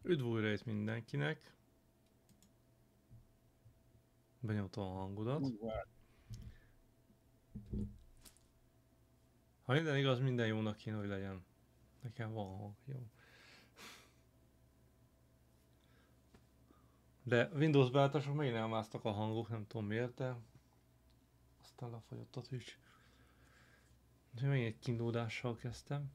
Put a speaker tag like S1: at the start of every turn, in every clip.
S1: Üdv újra itt mindenkinek. Benyomtam a hangodat. Ha minden igaz, minden jónak kéne, hogy legyen. Nekem van hang, jó. De Windows beállítások megint elmásztak a hangok, nem tudom miért, de aztán lefagyott a Twitch. Úgyhogy megint egy kínlódással kezdtem.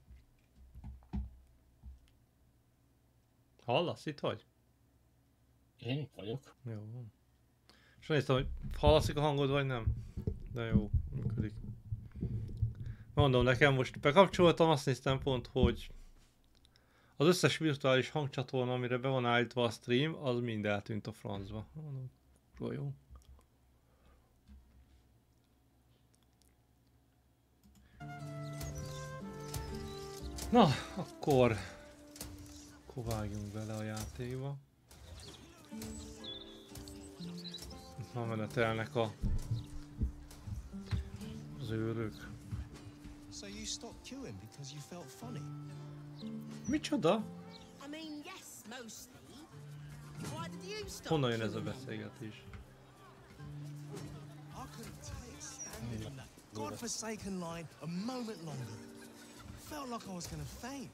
S1: Hallasz, itt vagy?
S2: Én itt vagyok.
S1: Jó. És néztem, hogy hallatszik a hangod, vagy nem? De jó, működik. Mondom, nekem most bekapcsoltam, azt néztem pont, hogy az összes virtuális hangcsatorna, amire be van állítva a stream, az mind eltűnt a francba. Mondom, jó. Na, akkor vágjunk bele a játékba. Ma menetelnek az őrök. Micsoda? Honnan jön ez a beszélgetés?
S3: Godforsaken line a moment longer. Felt like I was gonna faint.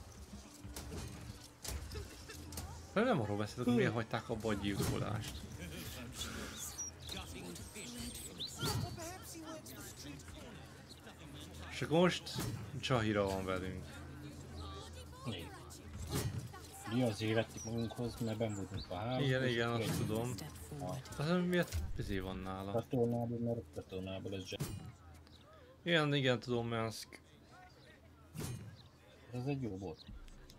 S1: De nem arról beszélek, hogy miért hagyták abba a gyilkolást. És akkor most Csahira van velünk.
S2: Mi azért vettük magunkhoz, mert benn voltunk a házban.
S1: Igen, azt tudom. Aztán miért bizé van nála?
S2: Katornából, mert katornából ez zseb.
S1: Igen, tudom, Mensk.
S2: Ez egy jó volt.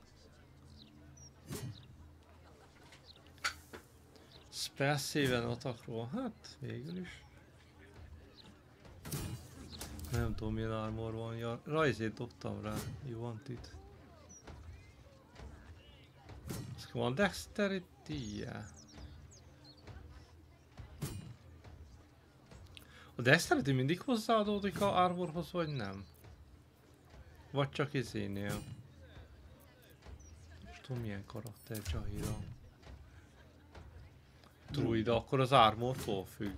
S1: Spell save-en atakról? Hát, végül is. Nem tudom milyen armor van, ja, rajzét dobtam rá, you want it. Ez van dexterity-je. A dexterity mindig hozzáadódik a armorhoz, vagy nem? Vagy csak izénél? És tudom milyen karakter Csahira. Druida, akkor az armortól függ.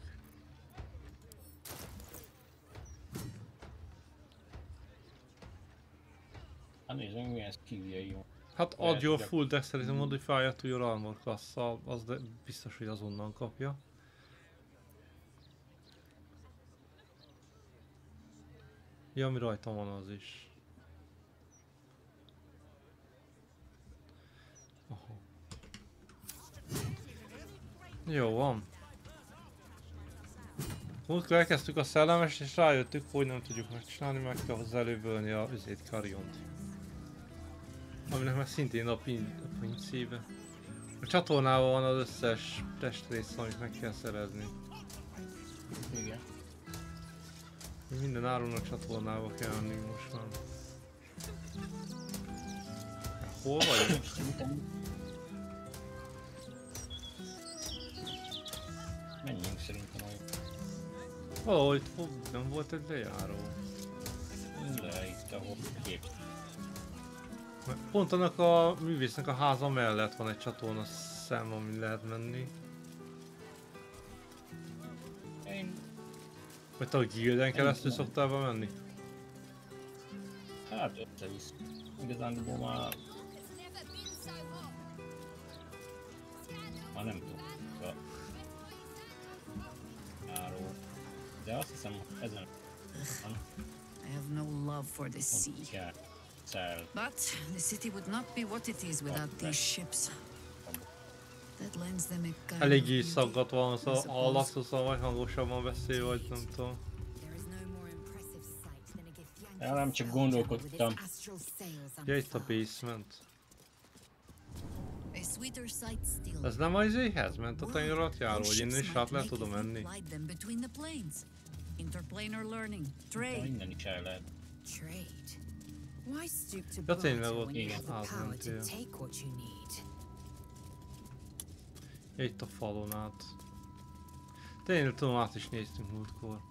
S2: Hát nézd meg milyen skilljei van.
S1: Hát add your full dexterity modifier to your armor class, az de biztos, hogy azonnal kapja. Ja, ami rajtam van az is. Aha. Jó van. Múltkor elkezdtük a szellemes és rájöttük, hogy nem tudjuk megcsinálni, meg kell hozzá előbölni a üzét Cariont. Aminek meg szintén a pincébe. A csatornában van az összes testrész, amit meg kell szerezni.
S2: Igen.
S1: Minden áron a csatornába kell menni most már. Hol vagyok?
S2: Menjünk szerintem olyan.
S1: Valahogy nem volt egy lejáró.
S2: De itt ahol kép.
S1: Pont annak a művésznek a háza mellett van egy csatorna szem, amin lehet menni. Vagy te a gilden keresztül szoktál be menni?
S2: Hát összevisz. Igazándiból már nem tudom. Járó. De azt hiszem ezen van.
S4: I have no love for the sea. But the city would not be what it is without these ships. That lends them a kind
S1: Eléggé szaggat van, szóval hallatszosan vagy hangosabban beszél, vagy nem tudom.
S2: Ja, nem csak gondolkodtam.
S1: Ja, itt a basement. Ez nem az izéhez ment a tenger alatt járó, hogy innen is át lehet tudom menni.
S2: Innen is el lehet.
S1: Ja tényleg ott átmentél. Ja, itt a falon át. Tényleg tudom, át is néztünk múltkor.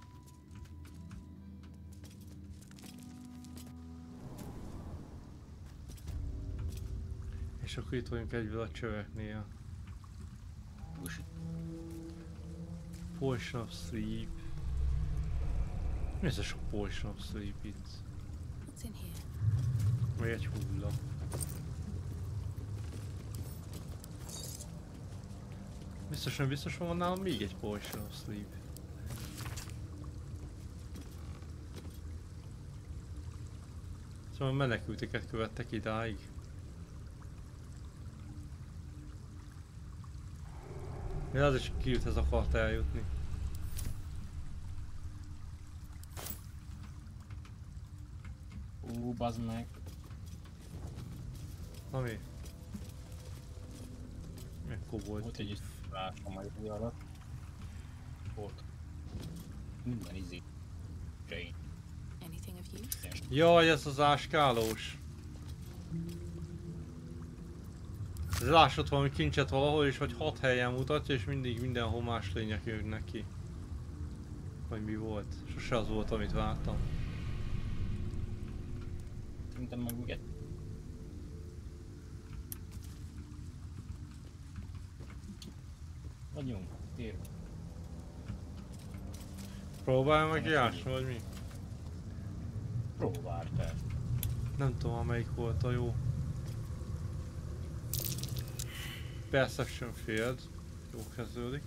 S1: És akkor itt vagyunk egyből a csöveknél. Potion of Sleep. Mi ez a sok Potion of Sleep itt?
S4: What's in here?
S1: Vagy egy hulla. Biztos van nálam még egy Potion of Sleep. Szóval menekülteket követtek idáig. Mi az is kiülthez akart eljutni.
S2: Bazd meg.
S1: Ami? Mikor volt?
S2: Volt egy látom majd új alatt. Volt. Minden izé. Jane.
S4: Anything of use?
S1: Jaj, ez az áskálós. Ez lássott valami kincset valahol is, vagy 6 helyen mutatja, és mindig mindenhol más lények jönnek ki. Vagy mi volt? Sose az volt, amit vártam.
S2: Szerintem meg még vagyunk, térünk.
S1: Próbálj meg játszani, vagy mi?
S2: Próbáld fel.
S1: Nem tudom, melyik volt a jó. Perception Field. Jó kezdődik.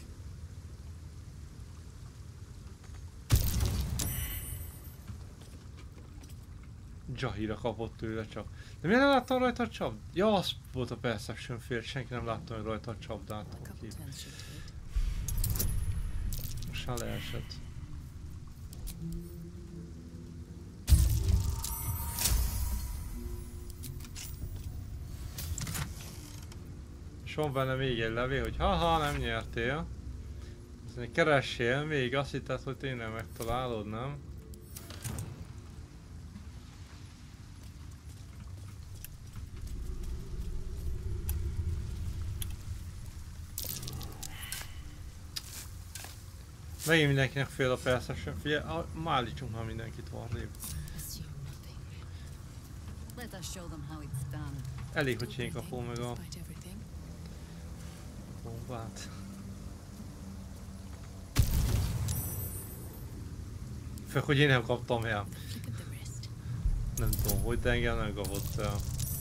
S1: Jahira kapott tőle csak. De miért nem láttam rajta a csapdát? Ja, az volt a Perception Field, senki nem látta hogy rajta a csapdát. Oké. Most már leesett. És van benne még egy levél, hogy haha, nem nyertél. Azt keressél még, azt hitted, hogy tényleg megtalálod, nem? Megint mindenkinek fél a Perception. Figyelj, már állítsunk már mindenkit arrébb. Elég, hogy én kapom meg a bombát. Főleg, hogy én nem kaptam el. Nem tudom, hogy de engem nem kapott el.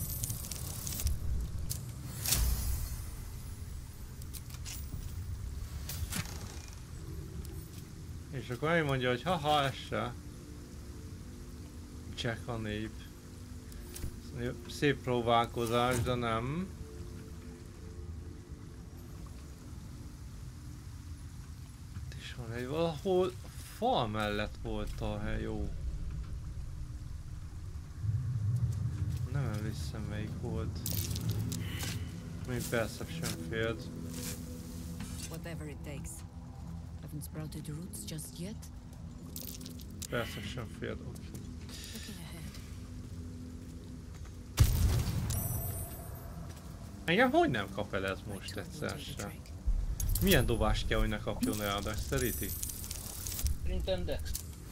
S1: És akkor ő mondja, hogy haha, ez se. Check a nép. Szép próbálkozás, de nem. Itt is van egy valahol fal mellett volt a hely, jó. Nem emlékszem melyik volt. Mint Perception Field.
S4: Whatever it takes. Haven't sprouted roots just yet.
S1: Perception Field, oké.
S4: Looking ahead.
S1: Engem hogy nem kap el ez most egyszer sem? Milyen dobást kell, hogy ne kapjon el a Dexterity?
S2: Szerintem Dex.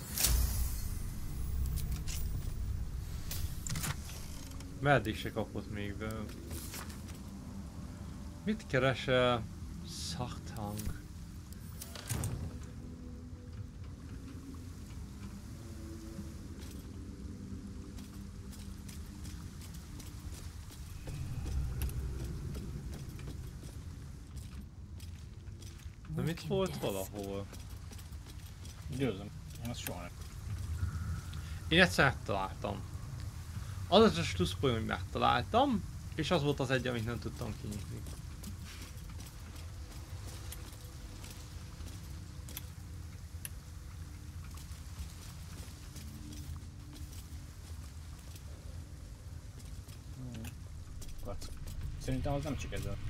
S1: Meddig se kapott még be. Mit keresel? Szachtang. De mit volt valahol?
S2: Győzöm, én azt soha nem.
S1: Én egyszer megtaláltam. Az a slusszpolyom, hogy megtaláltam, és az volt az egy, amit nem tudtam kinyitni.
S2: Szerintem az nem csak ez a...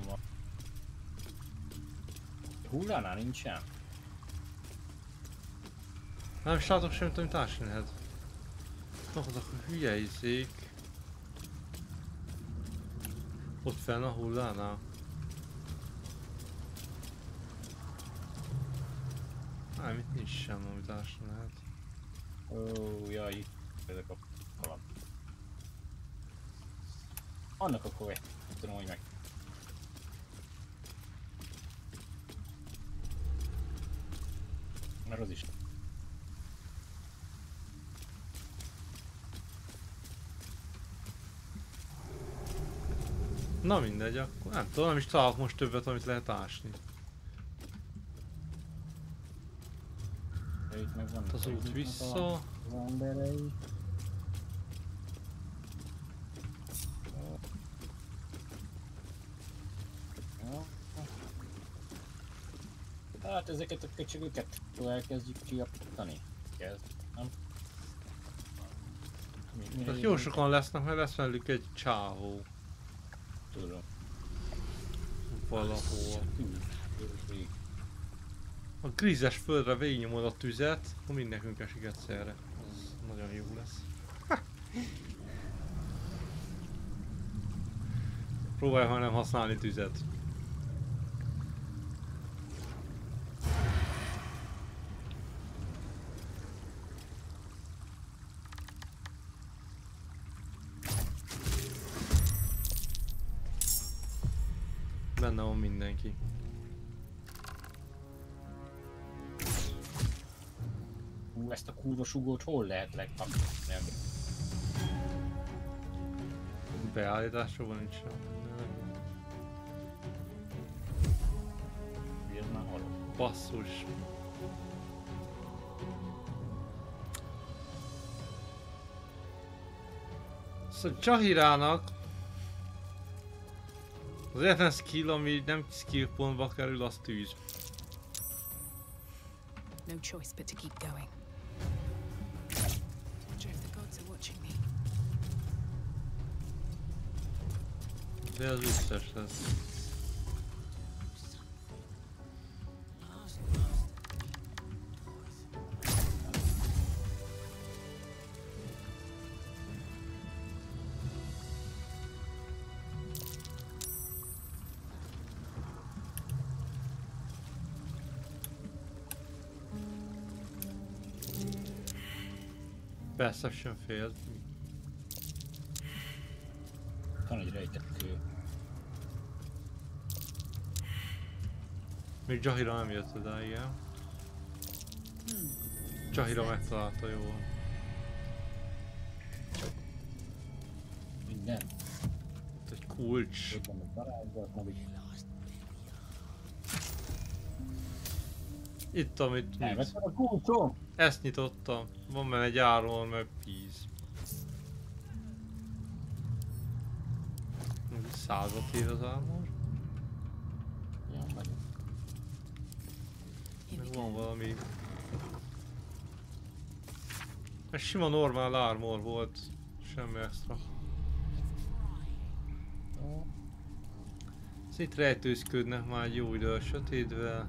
S2: Hullánál nincsen?
S1: Nem is látok semmit, amit ásnéhed. Azok a hülye izék. Ott fenn a hullánál. Nem, itt nincs sem, amit ásni lehet.
S2: Ó, jaj, ezek a kaland. Annak akkor nem tudom, hogy meg. Mert az is.
S1: Na mindegy, akkor nem tudom, nem is találok most többet, amit lehet ásni.
S2: Itt meg van
S1: Az út vissza.
S2: az emberei. Hát ezeket a köcsögöket elkezdjük kiapítani. Kezd, nem?
S1: Tehát jó sokan lesznek, mert lesz velük egy csávó.
S2: Tudom.
S1: Valahol. A grízes földre végignyomod a tüzet, akkor mind nekünk esik egyszerre. Az nagyon jó lesz. Próbálj ha nem használni tüzet. Benne van mindenki.
S2: Ezt a kurva sugót hol lehet legkapni?
S1: Beállításról nincs sem.
S2: Ez már halott.
S1: Basszus. Szóval Jahirának az egyetlen skill, ami nem skill pontba kerül, az tűz.
S4: No choice but to keep going. Wonder if the gods are watching me.
S1: De az összes lesz. Perception failed.
S2: Van egy rejtett kő.
S1: Még Jahira nem jött oda, igen. Jahira megtalálta jól.
S2: Minden.
S1: Itt egy kulcs.
S2: Ott van egy varázslat, meg egy...
S1: Itt amit
S2: Elvettem a kulcsom!
S1: ezt nyitottam. Van benne egy áron, meg 10. 100-at ír az armor.
S2: Ja, meg.
S1: Meg van valami... Ez sima normál armor volt. Semmi extra. Ez itt rejtőzködnek már egy jó idő a sötétvel.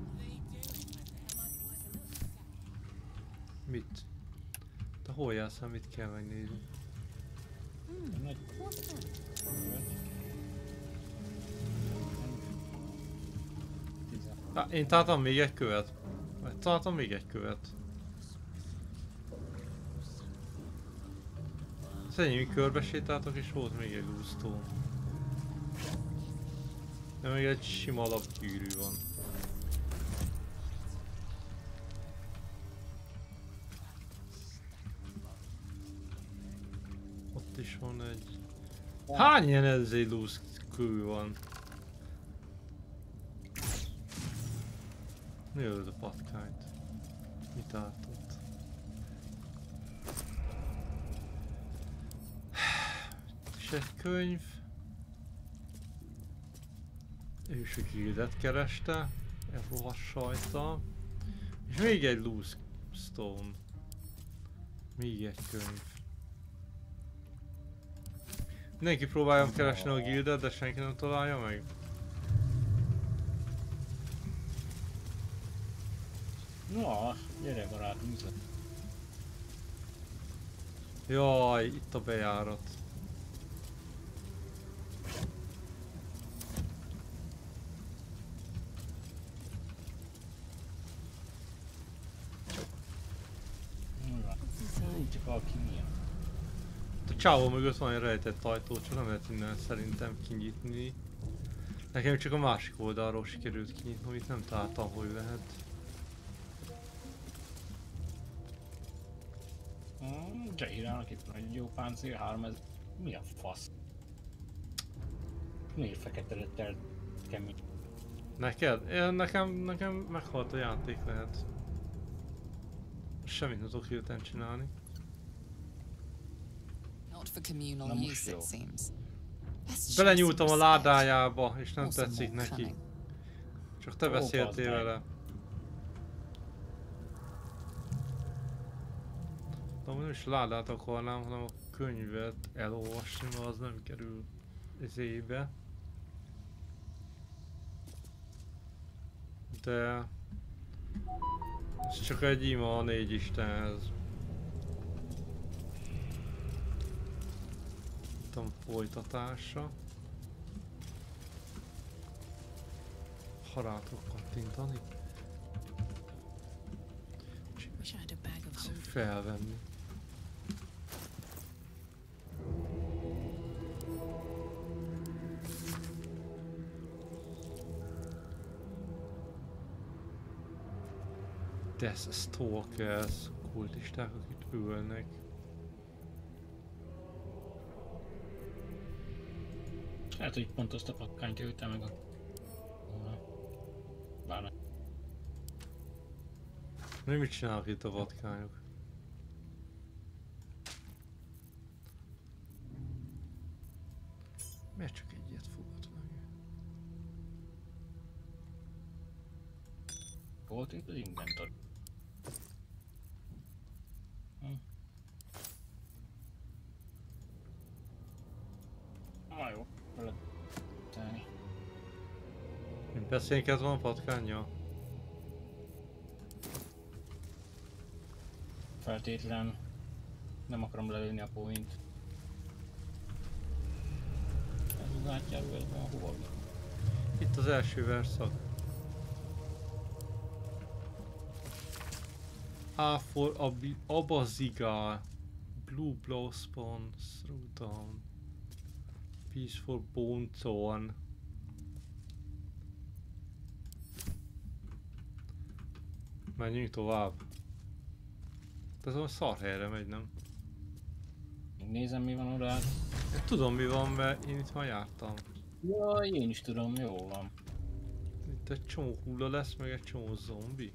S1: Mit? Te hol jársz, mit kell megnézni?
S2: Nagy.
S1: Én találtam még egy követ. Találtam még egy követ. Szerintem körbe sétáltok és volt még egy lúztó. De még egy sima alapgyűrű van. Ott is van egy... Hány ilyen ezzel lúzkő van? Mi öld a patkányt? Mit állt ott? És egy könyv. Ő is a gildet kereste. Ez rohadt sajta. És még egy loose stone. Még egy könyv. Mindenki próbáljam keresni a gildet, de senki nem találja meg.
S2: Na, gyere barátom, üzlet.
S1: Jaj, itt a bejárat. Csak
S2: Csak alkimia.
S1: csávó mögött van egy rejtett ajtó, csak nem lehet innen szerintem kinyitni. Nekem csak a másik oldalról sikerült kinyitni, itt nem találtam, hogy lehet.
S2: Jairának itt van egy jó páncél, 3000. Mi a fasz? Miért fekete lett el kemény?
S1: Neked? Nekem meghalt a játék lehet. Semmit nem tudok hirtelen csinálni.
S5: Not for communal use, it seems.
S1: Belenyúltam a ládájába, és nem tetszik neki. Csak te beszéltél vele. De nem is ládát akarnám, hanem a könyvet elolvasni, mert az nem kerül ezébe. De... ez csak egy ima a 4 istenhez. Tudom, folytatása. Ha rá tudok kattintani. Felvenni. Death Stalkers, kultisták, akik ülnek.
S2: Hát, hogy pont azt a pakkányt ültem meg a... Bár
S1: Mi mit csinálnak itt a vatkányok? Miért csak egy ilyet fogott meg?
S2: volt itt az inventor. Jó.
S1: Mint beszélnket van patkánya?
S2: Feltétlen nem akarom lelőni a point. Ez az átjáró, ez van hova?
S1: Itt az első verszak. A for Abazigal. Blue Blow Spawns through down. Peaceful Bone Thorn. Menjünk tovább. Ez a szar helyre megy, nem?
S2: Nézem mi van oda.
S1: Tudom mi van, mert én itt már jártam.
S2: Jaj, én is tudom, jó van.
S1: Itt egy csomó hulla lesz, meg egy csomó zombi.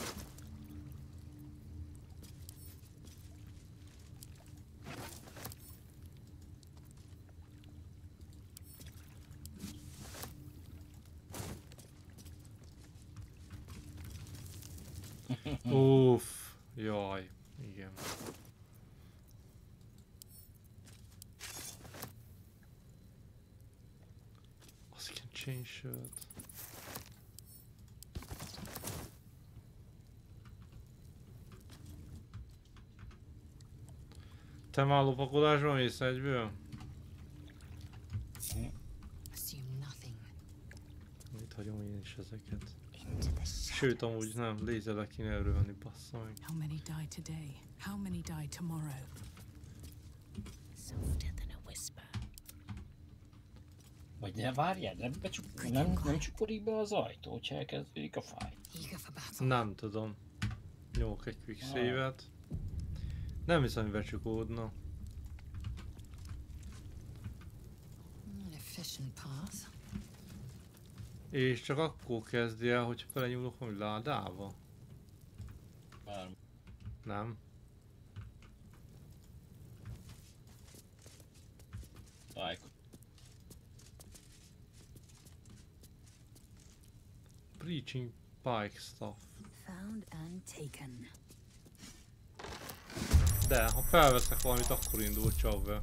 S1: Uff, jaj, igen. Azt can change shirt. Te már lopakodásban mész egyből? Itt hagyom én is ezeket. Sőt, amúgy nem, lézerre kéne elővenni, bassza meg.
S6: How many die today? How many die tomorrow?
S5: Softer than a whisper.
S2: Vagy ne várjál, nem csukodik be az ajtó, hogyha elkezdődik a fáj.
S1: Nem tudom. Nyomok egy quick save-et. Nem hiszem, hogy becsukódna. És csak akkor kezdi el, hogy belenyúlok valami ládába? Nem. Breaching pike stuff.
S4: Found and taken.
S1: De, ha felveszek valamit, akkor indul csak be.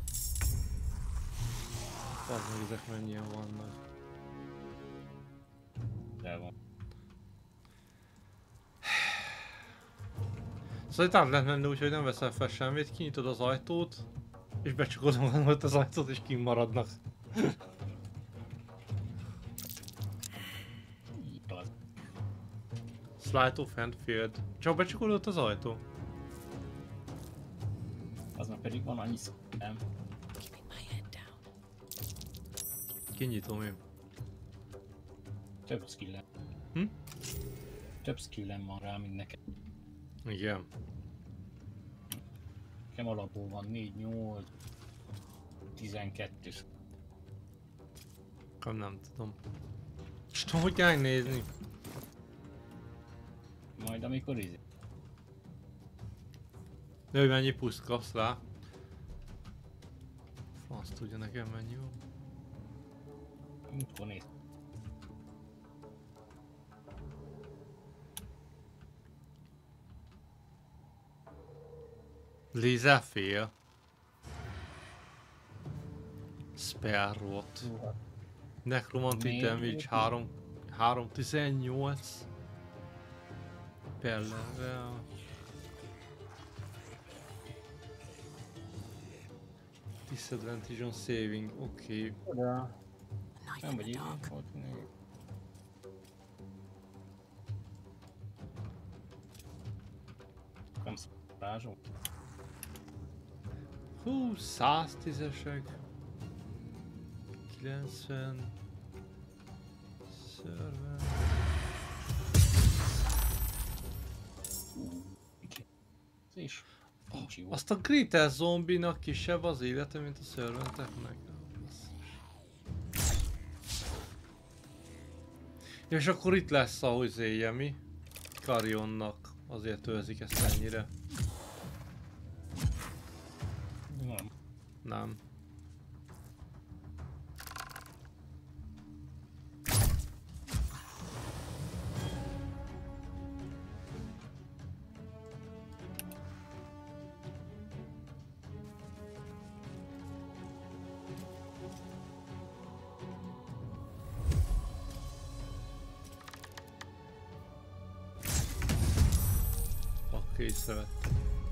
S1: Az meg ezek mennyien vannak.
S2: De van.
S1: Szóval itt át lehet menni úgy, hogy nem veszel fel semmit, kinyitod az ajtót, és becsukodom ott az ajtót, és kint maradnak. Slide of hand field. Csak becsukodott az ajtó.
S2: Az meg pedig van annyi szó, nem?
S1: Kinyitom én.
S2: Több skillem.
S1: Hm?
S2: Több skillem van rá, mint nekem.
S1: Igen.
S2: Nekem alapból van 4, 8, 12.
S1: Nem tudom. És hogy kell nézni?
S2: Majd amikor izé.
S1: De hogy mennyi puszt kapsz rá? Azt tudja nekem mennyi van.
S2: Mikor néz.
S1: Lisa fél. Sparrowt. Necromantic damage 318 per level. Disadvantage on saving, oké.
S2: Oda.
S6: Knife
S2: Nem
S6: in
S2: vagy
S6: the
S2: így.
S6: dark.
S2: Ott még. Nem szarázsó.
S1: Hú, 110-esek. 90. Server.
S2: Ez is. Nincs jó.
S1: Azt a Greater zombinak kisebb az élete, mint a szerventeknek. És akkor itt lesz a hozéje mi? Carrionnak azért őrzik ezt ennyire.
S2: Nem.
S1: Nem. Észrevettem.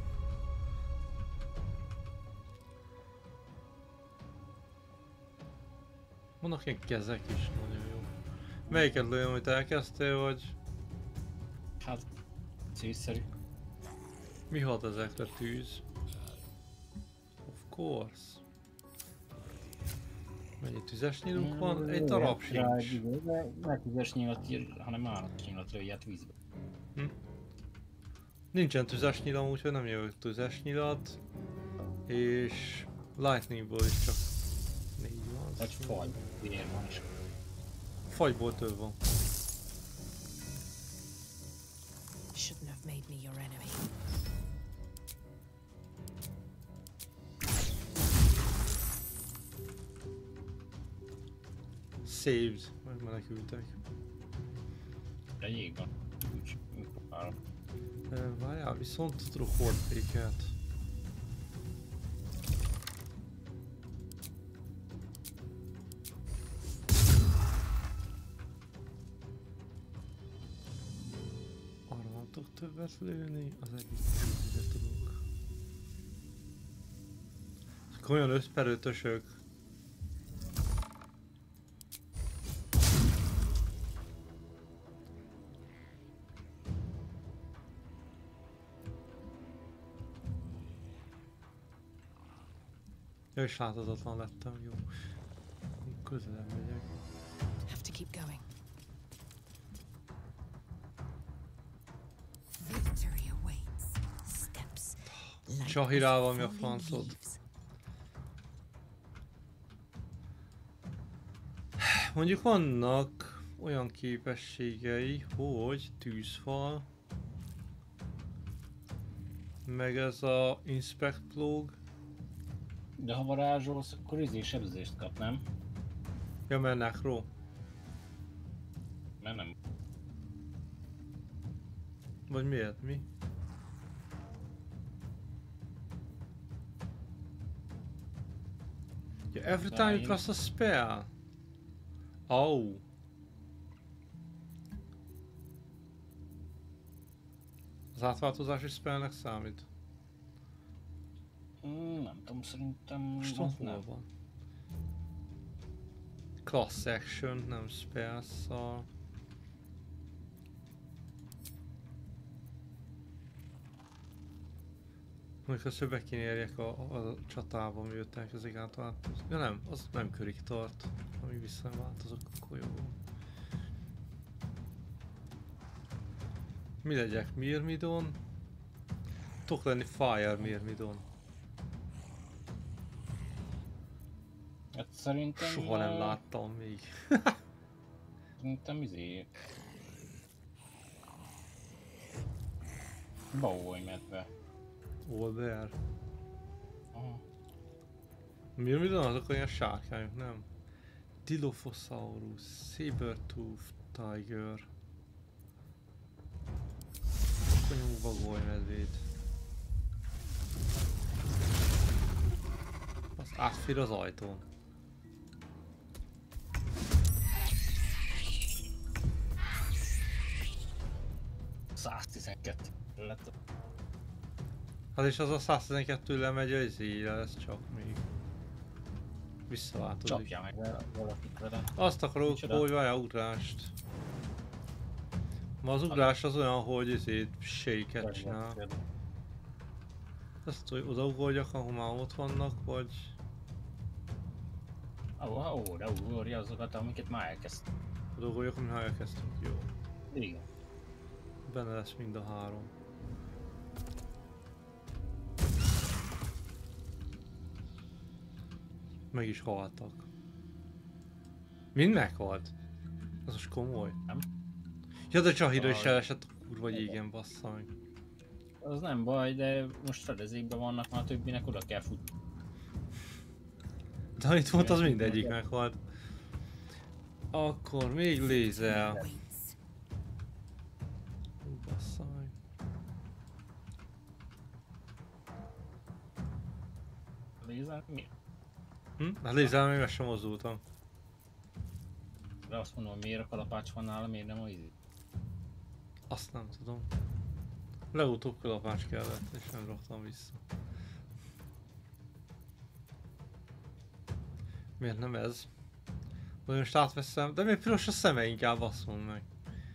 S1: Vannak ilyen kezek is, nagyon jó. Melyiket lőjön, amit elkezdtél, vagy?
S2: Hát, célszerű.
S1: Mi hat ezekre tűz? Of course. Mennyi tüzes nyilunk van? Egy darab sincs.
S2: Ne tüzes nyilat ír, hanem állatnyilatra ilyet vízbe.
S1: Nincsen tüzes nyilam, úgyhogy nem jövök tüzes nyilat. És lightningból is csak 4 van.
S2: Vagy fagy, vér van is.
S1: Fagyból több van.
S6: Shouldn't have made me your enemy.
S1: Saved. Megmenekültek.
S2: De jég van. Úgy, mikor áll.
S1: Várjál, viszont tudok hordpéket. Arra nem tudok többet lőni, az egyik tízre tudok. Ezek olyan 5x5-ösök. Ja, és láthatatlan lettem, jó. Közelebb megyek.
S6: Have to keep going.
S4: Victory awaits. Steps. Like
S1: Csahirával mi a
S4: falling
S1: francod?
S4: leaves.
S1: Mondjuk vannak olyan képességei, hogy tűzfal, meg ez a Inspect Plug.
S2: De ha varázsolsz, akkor izé sebzést kap, nem?
S1: Ja, mert Necro.
S2: Mert nem.
S1: Vagy miért? Mi? Ja, every time you cast a spell. Oh. Az átváltozási spellnek számít.
S2: Nem tudom, szerintem
S1: Most
S2: az
S1: hol
S2: nem.
S1: van? Class action, nem spell-szal. Amikor szöbbek kéne érjek a csatába, miután elkezdik átváltozni. Ja nem, az nem körig tart. Amíg vissza nem változok, akkor jó. Mi legyek? Myrmidon? Tudok lenni Fire Myrmidon.
S2: Hát szerintem...
S1: Soha nem láttam még.
S2: Szerintem Baúj medve.
S1: Olber.
S2: Aha.
S1: Myrmidon azok olyan sárkányok, nem? Dilophosaurus, Sabertooth Tiger. Akkor nyomunk bagoly-medvét. Az átfér az ajtón.
S2: lett.
S1: Hát és az a 112 lemegy az izére, ez csak még visszaváltozik.
S2: Csapja meg valakit vele.
S1: Azt akarok,
S2: Micsoda?
S1: hogy várjál ugrást. Ma az ugrás az olyan, hogy izét shake-et csinál. Azt, hogy odaugorjak, ahol már ott vannak, vagy...
S2: De ugorja azokat, amiket már elkezdtem.
S1: Odaugorjak, amit már elkezdtünk, jó.
S2: Igen.
S1: Benne lesz mind a három. Meg is haltak. Mind meghalt? Az most komoly?
S2: Nem.
S1: Ja, de Csahira is elesett a kurva jégen, bassza meg.
S2: Az nem baj, de most fedezékben vannak, már a többinek oda kell futni.
S1: De amit volt, az mindegyik meghalt. Akkor még lézel. Bassza meg.
S2: Lézel? Mi?
S1: Hát lézel, még meg sem mozdultam.
S2: De azt mondom, miért a kalapács van nála, miért nem a izé?
S1: Azt nem tudom. Legutóbb kalapács kellett, és nem raktam vissza. Miért nem ez? Vagy most átveszem, de miért piros a szeme inkább, azt mondd meg.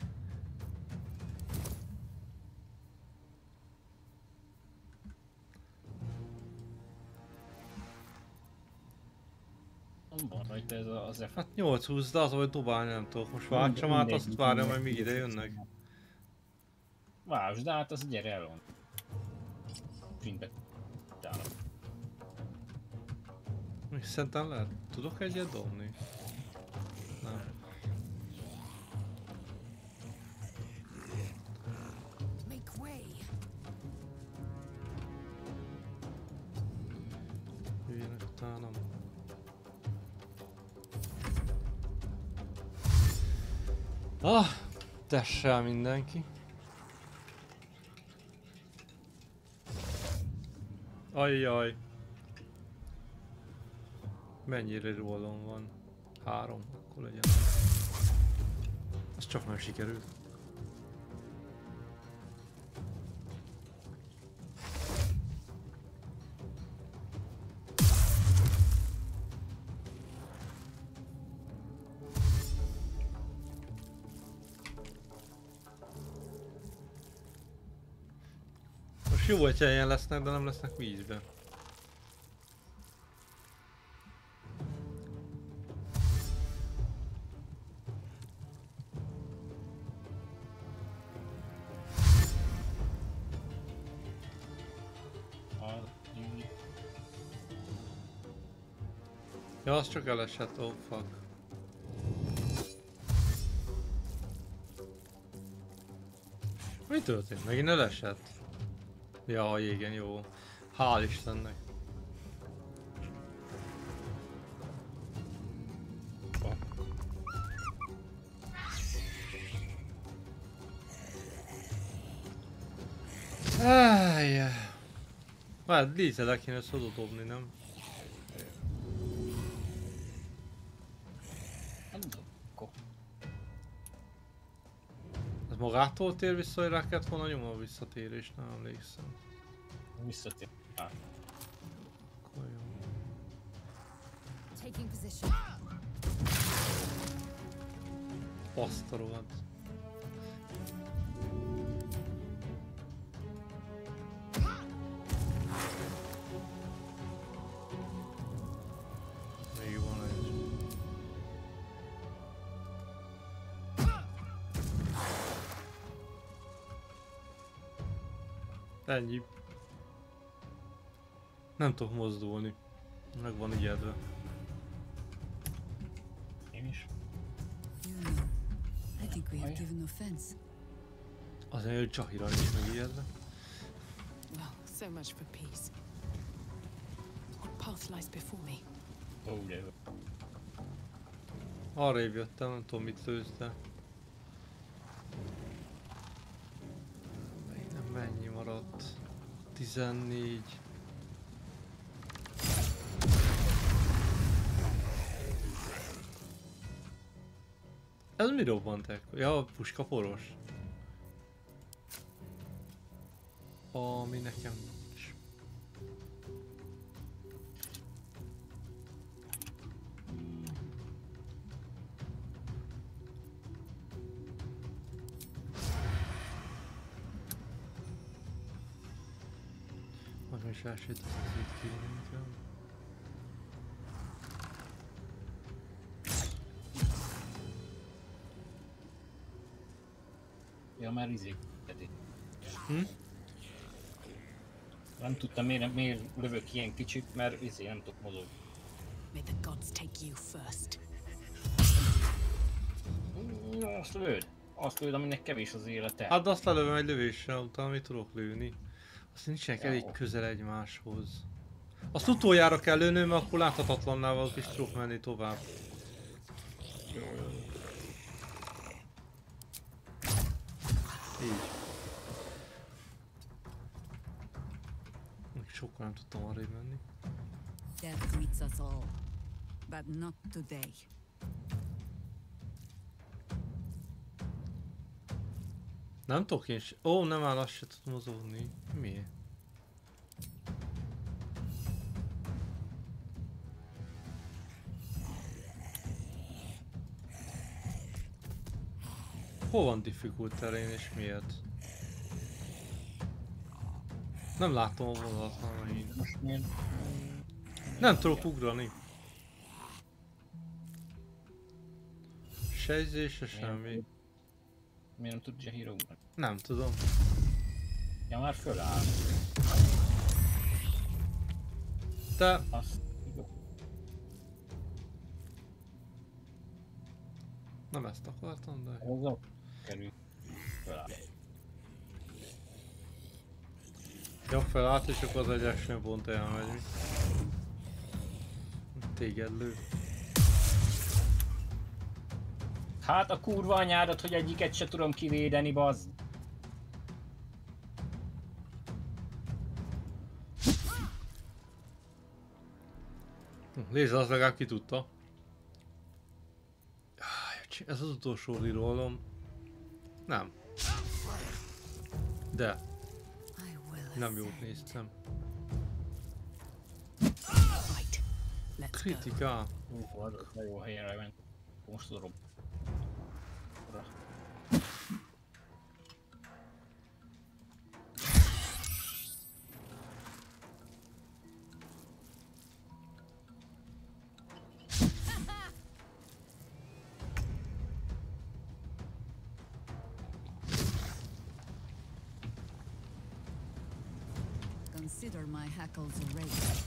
S2: Nem van rajta ez az F.
S1: Hát 8-20, de az, hogy dobálni nem tudok. Most váltsam át, azt várjam, hogy míg ide jönnek.
S2: Várj, de hát az gyere el on. Printbe.
S1: Még szerintem lehet. Tudok egyet dobni? Nem.
S6: Make way.
S1: Jöjjenek utánam. Ah! Tessel mindenki. Ajjaj. Mennyire rólom van? 3, akkor legyen. Az csak nem sikerült. Most jó, hogyha ilyen lesznek, de nem lesznek vízben. Ja, az csak elesett, oh fuck. Mi történt? Megint elesett? Ja, igen, jó. Hál' Istennek. Ájjj. Már dízelre kéne ezt oda dobni, nem? Ez magától tér vissza, hogy rá kellett volna nyomni a visszatérést, nem emlékszem.
S2: Visszatér.
S1: Akkor jó.
S6: Taking position.
S1: Azt a rohadt. Ennyi. Nem tudok mozdulni. Meg van ijedve.
S2: Én is.
S4: I think we have given offense.
S1: Azért, hogy Csahira is megijedve.
S6: Well, so much for peace. What path lies before me?
S2: Ó, de jó.
S1: Arrébb jöttem, nem tudom mit lősz, de... Nem mennyi maradt? 14... Ez mi robbant ekkor? Ja, a puska poros. Ami nekem nincs. Most is elsőt az itt kéne.
S2: Ja, már izé. Nem tudtam miért lövök ilyen kicsit, mert izé nem tudok mozogni.
S6: May the gods take you first.
S2: Azt lőd! Azt lőd, aminek kevés az élete.
S1: Hát azt lelövöm egy lövéssel, utána mit tudok lőni. Azt nincsenek elég közel egymáshoz. Azt utoljára kell lőnöm, mert akkor láthatatlanná válok és tudok menni tovább. Így. Sokkal nem tudtam arrébb menni.
S4: Death meets us all, but not today.
S1: Nem tudok én se... Ó, nem áll, azt se tudom mozogni. Miért? Hol van difficult terén és miért? Nem látom a vonalat már megint. Nem tudok ugrani. Se izé, se semmi.
S2: Miért nem tudja hírógni?
S1: Nem tudom.
S2: Ja, már föláll.
S1: Te...
S2: Azt... Jó.
S1: Nem ezt akartam, de...
S2: Hozzá kerül. Föláll.
S1: Ja, felállt és akkor az egy action pont elmegy. Téged lő.
S2: Hát a kurva anyádat, hogy egyiket se tudom kivédeni, bazd.
S1: Nézd, az legalább ki tudta. Ez az utolsó rerollom. Nem. De. Nem jót néztem. Kritika.
S2: Na jó helyre ment. Most tudom.
S4: Consider my hackles erased.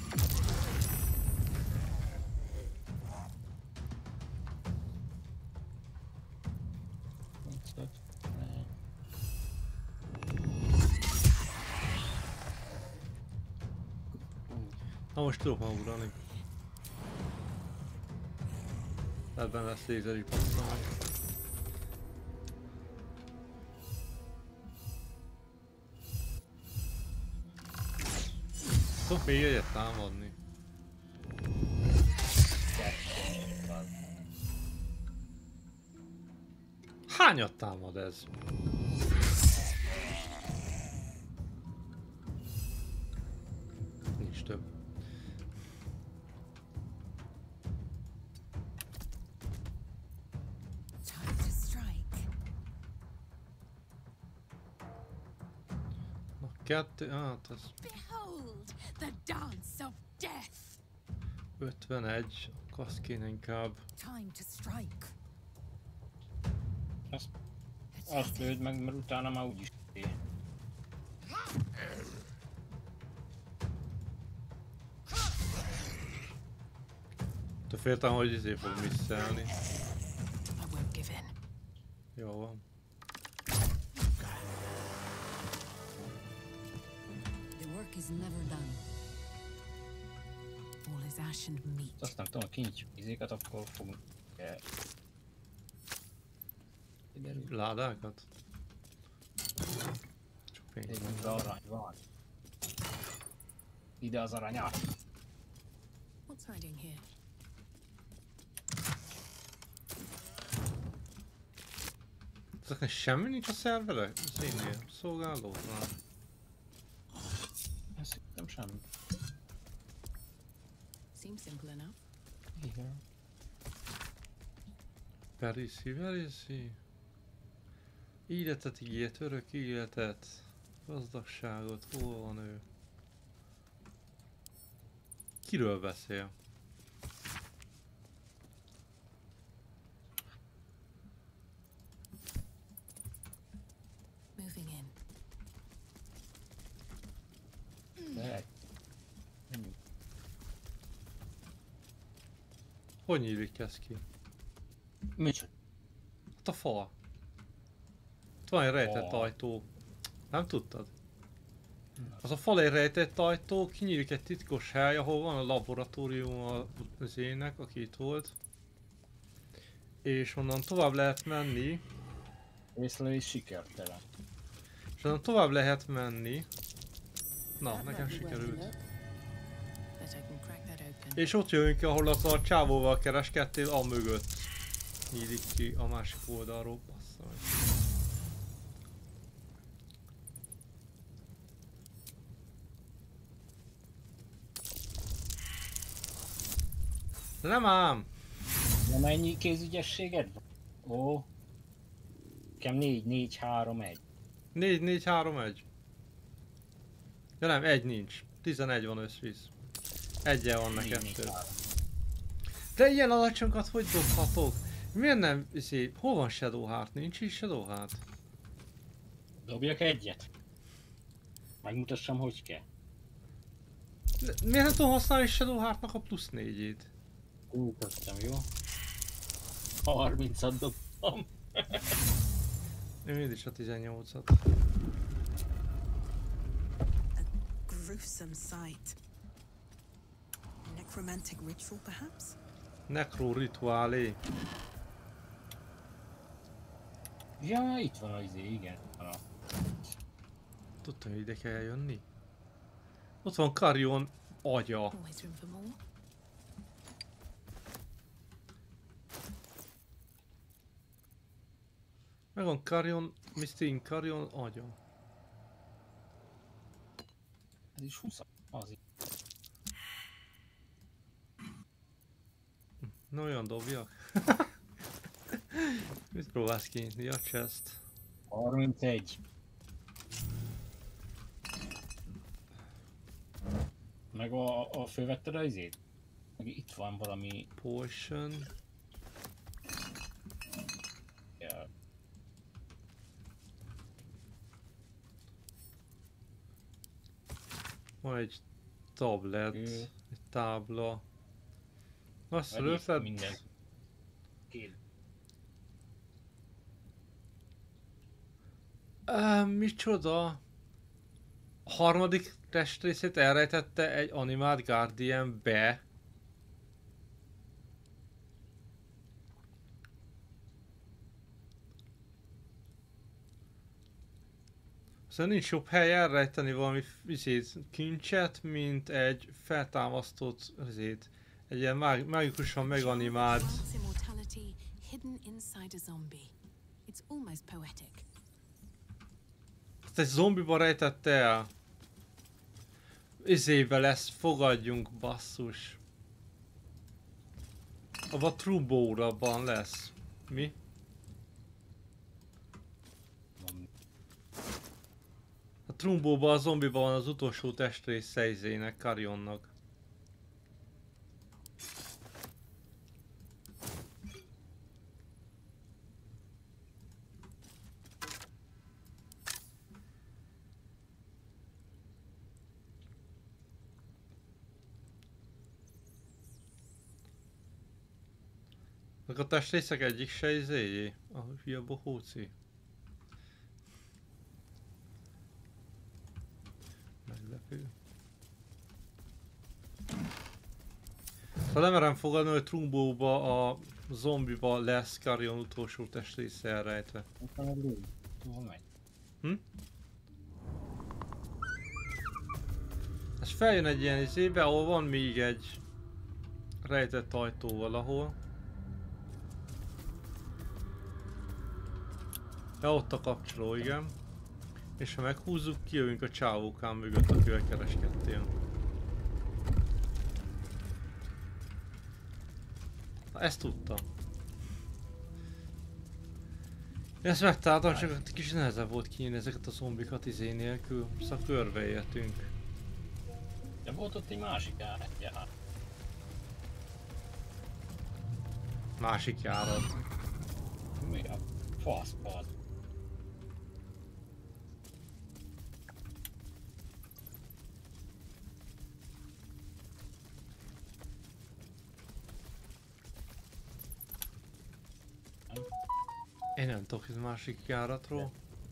S1: Na most tudok már ugrani. Ebben lesz lézeri passzal. Tudok még egyet támadni. Hányat támad ez? Nincs több.
S6: Time to strike.
S1: Na kettő, hát ez
S6: Behold the dance of death.
S1: 51, akkor azt kéne inkább.
S6: Time to strike.
S2: Azt lőd meg, mert utána már úgyis
S1: féltem, hogy izé fog misszelni.
S6: I won't give in.
S1: Jó van.
S4: The work is never done.
S6: All is ash and meat.
S2: Aztán tudom, kincs izéket, akkor fogunk... Kiderül.
S1: Ládákat? Csak pénz.
S2: Tényleg arany van. Ide az aranyat.
S6: What's hiding here?
S1: Ezeknek semmi nincs a szerverek? Színnél? Szolgálóknál?
S2: Ez nem semmi.
S6: Seems simple enough.
S2: Igen.
S1: Veriszi. Életet ígért, örök életet. Gazdagságot, hol van ő? Kiről beszél?
S6: Moving in.
S2: De menjünk.
S1: Hogy nyílik ez ki?
S2: Micsoda?
S1: Hát a fal. Ott van egy rejtett
S2: Fal.
S1: ajtó. Nem tudtad? Az a fal egy rejtett ajtó, kinyílik egy titkos hely, ahol van a laboratórium az ének, aki itt volt. És onnan tovább lehet menni.
S2: Észlelés sikertelen.
S1: És onnan tovább lehet menni. Na, nekem sikerült.
S6: Bet I can crack that open.
S1: És ott jövünk ki, ahol az a csávóval kereskedtél, a mögött. Nyílik ki a másik oldalról, bassza meg. Nem ám!
S2: De mennyi kézügyességed van? Ó. Nekem 4-4-3-1.
S1: 4-4-3-1. Ja nem, egy nincs. 11 van összvisz. Egyen van nekem több. De ilyen alacsonkat hogy dobhatok? Miért nem, hol van Shadowheart? Nincs is Shadowheart?
S2: Dobjak egyet? Megmutassam, hogy kell.
S1: Miért nem tudom használni Shadowheartnak a plusz 4-ét?
S2: Köszönöm, jó? 30-at dobtam.
S1: Én mindig a 18-at.
S7: Gruesome sight. Necromantic ritual, perhaps?
S1: Necro rituálé.
S2: Ja, itt van az izé, igen.
S1: Tudtam, hogy ide kell jönni. Ott van Carrion agya.
S6: Always room for more.
S1: Meg van Carrion, Mr. Carrion agya.
S2: Ez is 20, az így.
S1: Na olyan dobjak. Mit próbálsz kinyitni a chest?
S2: 31. Meg a fölvetted az izét? Meg itt van valami...
S1: Potion.
S2: Ja.
S1: Van egy tablet, egy tábla. Azt
S2: Vagy itt
S1: lőtted?
S2: minden. Két.
S1: Micsoda? A harmadik testrészét elrejtette egy animált Guardian be. Szóval nincs jobb hely elrejteni valami kincset, mint egy feltámasztott egy ilyen mágikusan meganimált.
S6: Grants immortality hidden inside a zombie. It's almost poetic.
S1: Ezt egy zombiba rejtette el. Lesz, fogadjunk, basszus. Abba Trubóraban lesz. Mi? A Trumbóban a zombiban van az utolsó testrésze izének, Carrionnak. Meg a testrészek egyik se izéjé, a hülye bohóci. Meglepő. Szóval nem merem fogadni, hogy Trumbóba a zombiba lesz Carrion utolsó testrésze elrejtve. Ez feljön egy ilyen izébe, ahol van még egy rejtett ajtó valahol. Ja, ott a kapcsoló, igen. És ha meghúzzuk, kijövünk a csávókán mögött, akivel kereskedtél. Na, ezt tudtam. Ezt megtaláltam, csak egy kicsit nehezebb volt kinyírni ezeket a zombikat izé nélkül. Szóval körbe éltünk.
S2: De volt ott egy másik járat.
S1: Másik járat.
S2: Mi a fasz?
S1: Én nem tudok ez másik járatról.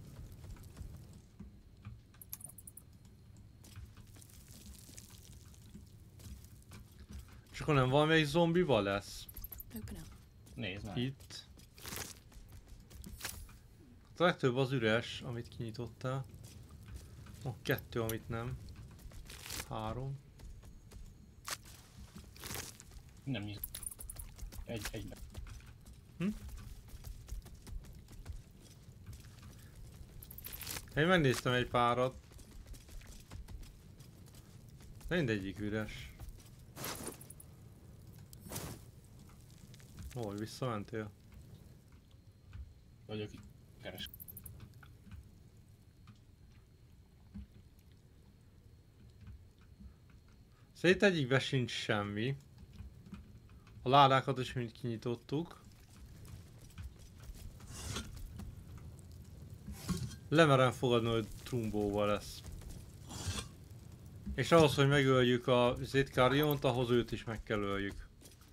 S1: És akkor nem valamelyik zombiba lesz?
S2: Nézd meg.
S1: Itt. A legtöbb az üres, amit kinyitottál. Van 2, amit nem. 3.
S2: Nem nyit. Egyben.
S1: Én megnéztem egy párat. De mindegyik üres. Ó, visszamentél?
S2: Vagyok itt. Keres.
S1: Szét egyikben sincs semmi. A ládákat is mind kinyitottuk. Lemerem fogadni, hogy Trumbóval lesz. És ahhoz, hogy megöljük a Carriont, ahhoz őt is meg kell öljük.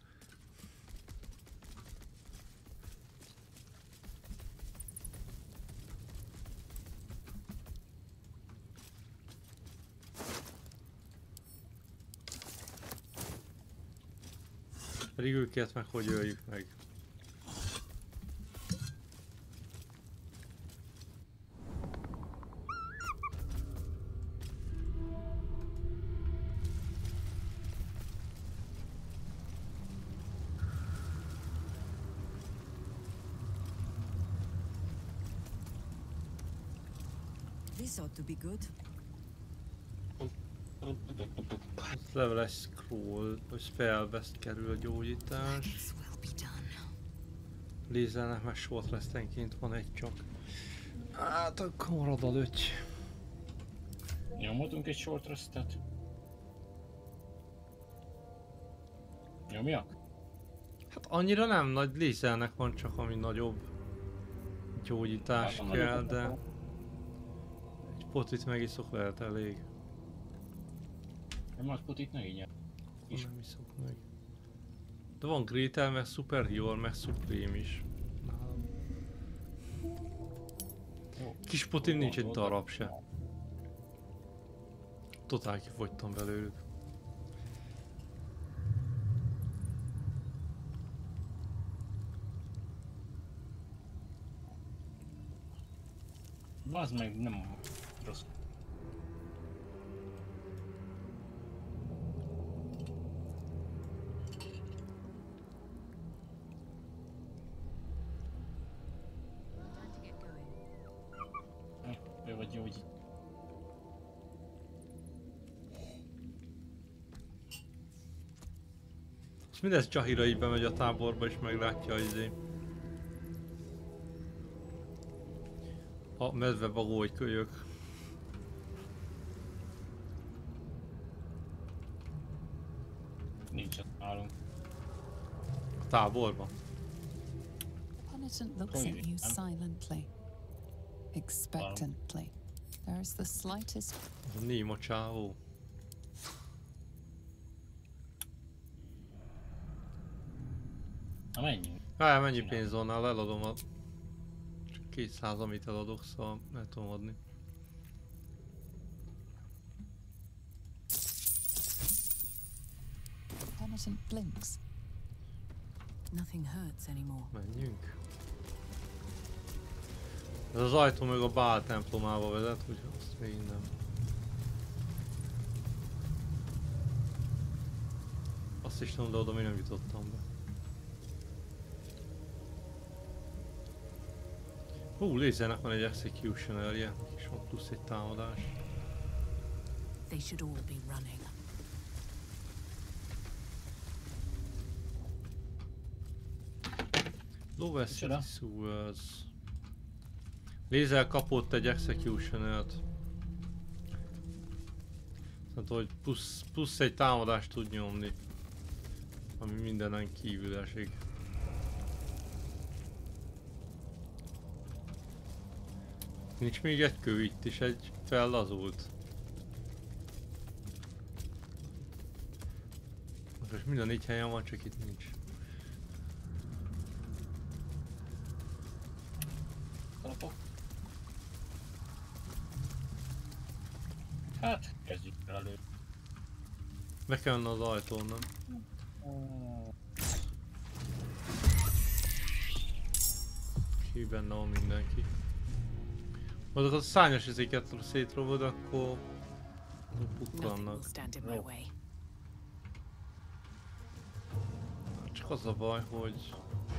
S1: Pedig őket meg hogy öljük meg.
S4: This ought to be good.
S1: Level 1 scroll, hogy spellbest kerül a gyógyítás. Lézelnek meg short restenként van egy csak. Hát akkor marad a löty.
S2: Nyomodunk egy short restet. Nyomjak?
S1: Hát annyira nem nagy, lézelnek van csak ami nagyobb gyógyítás
S2: Hát,
S1: kell, de egy potit megiszok lehet elég.
S2: Nem az putit ne így.
S1: Nem iszok meg. De van Gretel, meg Superior, meg Supreme is. Nálam. Kis potim nincs egy darab se. Totál kifogytam belőlük.
S2: Az meg nem rossz. Ő vagy gyógyít.
S1: És mindez Csahira így bemegy a táborba és meglátja izé. A medve bagóly kölyök.
S2: Nincs ott nálunk.
S1: A táborban.
S5: Penitent looks at you silently, expectantly. There's the slightest.
S1: Az a Néma csávó.
S2: Na menjünk.
S1: Hát mennyi pénz van nála, eladom a... Csak 200, amit eladok, szóval el tudom adni.
S5: Penitent blinks.
S6: Nothing hurts anymore.
S1: Menjünk. Ez az ajtó meg a Baal templomába vezet, úgyhogy azt még nem. Azt is tudom, de oda még nem jutottam be. Hú, Lézernek van egy executionerje, és van plusz egy támadás.
S6: They should all be running.
S1: Lowest City Sewers. Lézer kapott egy executionert. Tehát, hogy plusz egy támadást tud nyomni. Ami mindenen kívül esik. Nincs még egy kő itt is, egy fellazult. Most mind a 4 helyen van, csak itt nincs.
S2: Kalapok. Hát, kezdjük el elő.
S1: Be kell menni az ajtón, nem? Ki benne van mindenki. Azokat a szárnyas izéket szétrovod, akkor
S6: Nothing will
S1: pukkannak.
S6: stand in my way.
S1: Csak az a baj, hogy...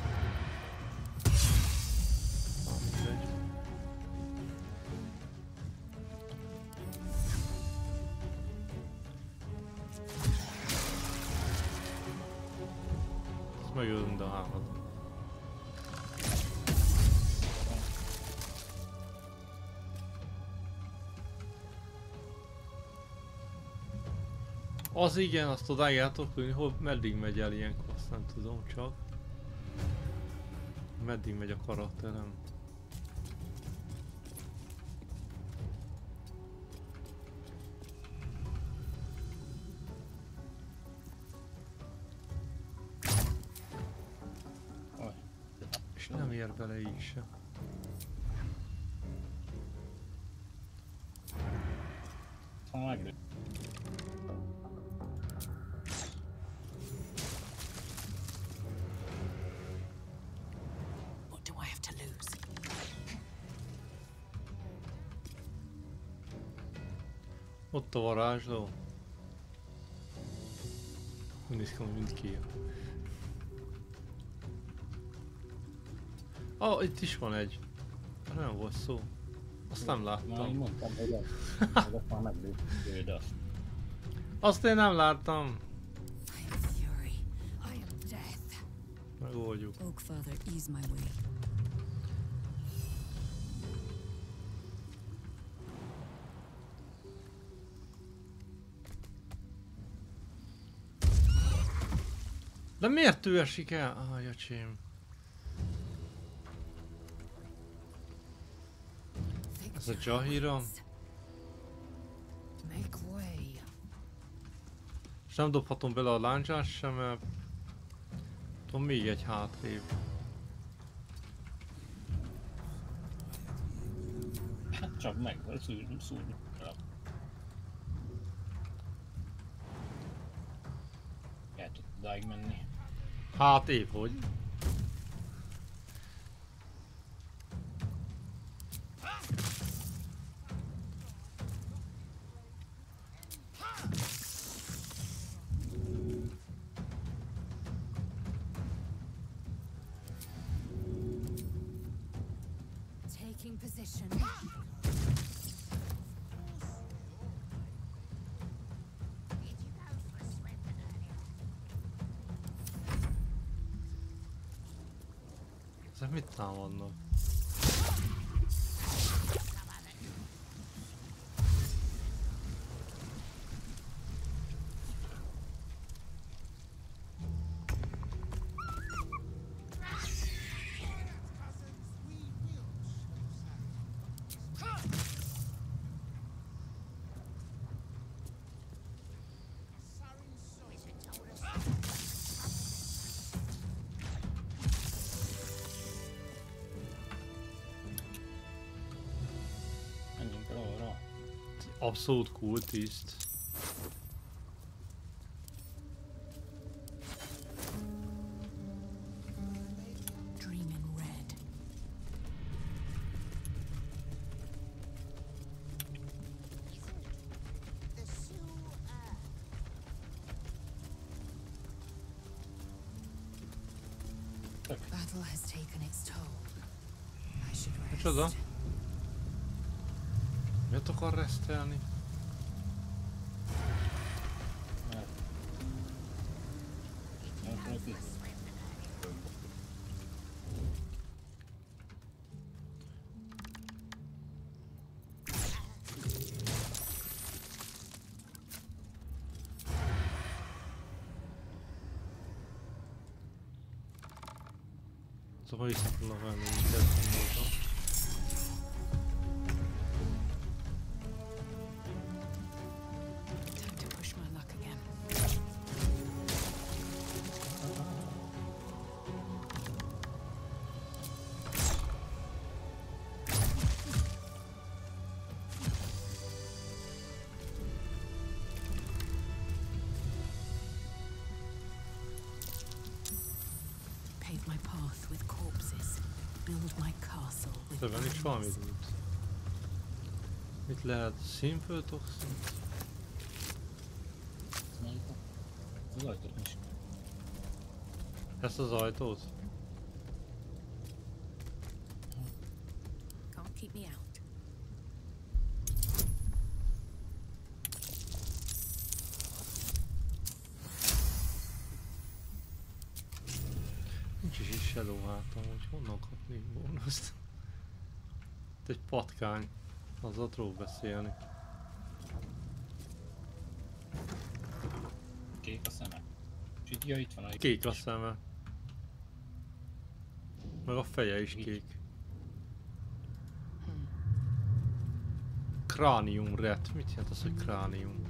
S1: Mindegy. Ezt megölöm, de állat. Az igen, azt odájátok tudni, hol meddig megy el ilyenkor, azt nem tudom csak. Meddig megy a karakterem. És nem ér bele így se.
S2: Ha meglő.
S6: What do I have to lose?
S1: Ott a varázsló. Úgy néz ki, mint ki. Itt is van egy. Nem volt szó. Azt nem
S2: Már így
S1: láttam.
S2: mondtam, hogy ezt már meglőtt azt.
S1: Azt én nem láttam.
S4: I am fury. I am death.
S1: Megoldjuk.
S4: Oak Father, ease my way.
S1: De miért ő esik el? Ah, jacsém. Ez a Jahira.
S4: Make way.
S1: És nem dobhatom bele a láncsás sem, mert... Tudom, még egy hátrébb.
S2: Hát csak meg, szúrni. El tud odáig menni.
S1: Hát épp hogy.
S4: Taking position.
S1: Ezek mit támadnak? abszolút kultiszt.
S4: Battle has taken its toll. I should rest.
S1: Micsoda? Miért akar resztelni? Szóval vissza tudnak venni minket, mondtam.
S6: Time to push my luck again. Pave my path with corpses. Build my castle with
S1: Többen is valamit
S6: bones.
S1: út. Mit lehet? Színföltoxin?
S2: Ez melyik? Az ajtót is.
S1: Ezt az ajtót?
S4: Can't keep me out.
S1: Nincs is shadow hátam, hogy honnan kapnék bónuszt. Itt egy patkány. Azzal tudok beszélni.
S2: Kék a szeme. És itt, ja, itt van a...
S1: Kék a szeme. Meg a feje is kék. Kránium ret. Mit jelent az, hogy kránium?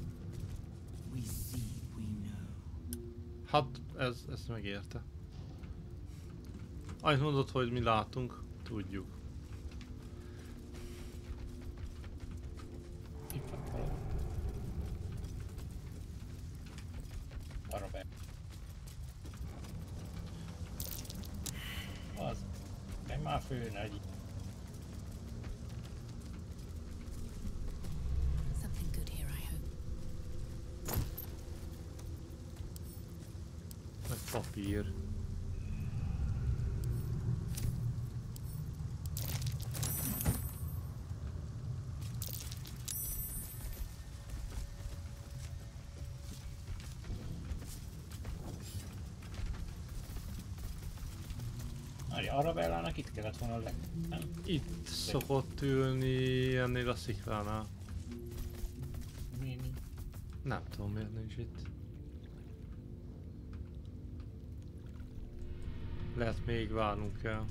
S1: Hát, ez megérte. Annyit mondod, hogy mi látunk, tudjuk.
S2: Itt van valahol. Arra be. Az. Meg már főne egy...
S4: Something good here, I hope.
S1: Meg papír.
S2: Arabellának itt kellett volna nem?
S1: Itt szokott ülni ennél a sziklánál.
S2: Mi?
S1: Nem tudom, miért nincs itt. Lehet még várnunk kell.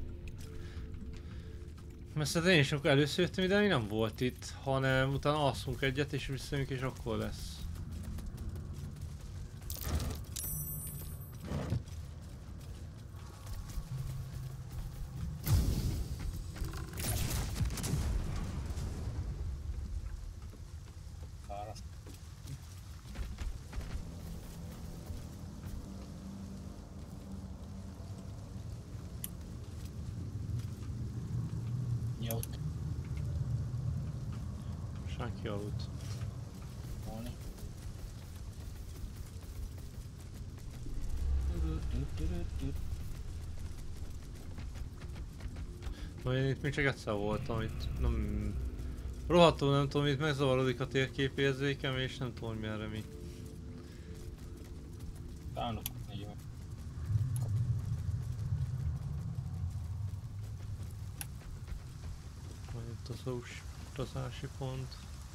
S1: Mert szerintem én is amikor először jöttem ide, nem volt itt, hanem utána alszunk egyet és visszajönk és akkor lesz. Senki aludt.
S2: Volni.
S1: No, én itt még csak egyszer voltam, itt nem... Rohadtul nem tudom, itt megzavarodik a térképérzékem és nem tudom, hogy merre mi.
S2: Tánok, így van.
S1: Van itt az utazási pont.